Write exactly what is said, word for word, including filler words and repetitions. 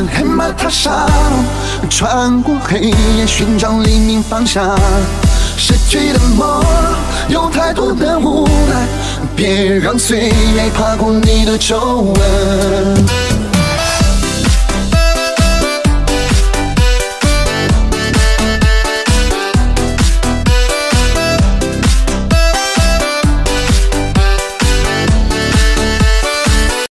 着黑马踏上，穿过黑夜寻找黎明方向。失去的梦有太多的无奈，别让岁月爬过你的皱纹。